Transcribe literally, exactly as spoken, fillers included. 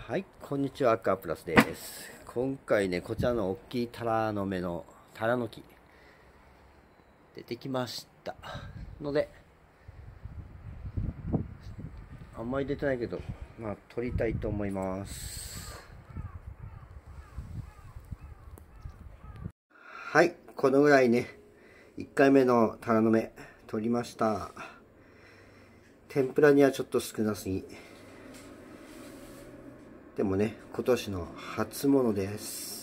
はい、こんにちは、アクアプラスです。今回ね、こちらの大きいタラの芽のタラの木出てきましたので、あんまり出てないけど、まあ取りたいと思います。はい、このぐらいね、いっかいめのタラの芽取りました。天ぷらにはちょっと少なすぎ。でもね、今年の初物です。